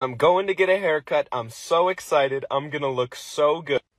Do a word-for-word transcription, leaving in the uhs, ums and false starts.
I'm going to get a haircut. I'm so excited. I'm gonna look so good.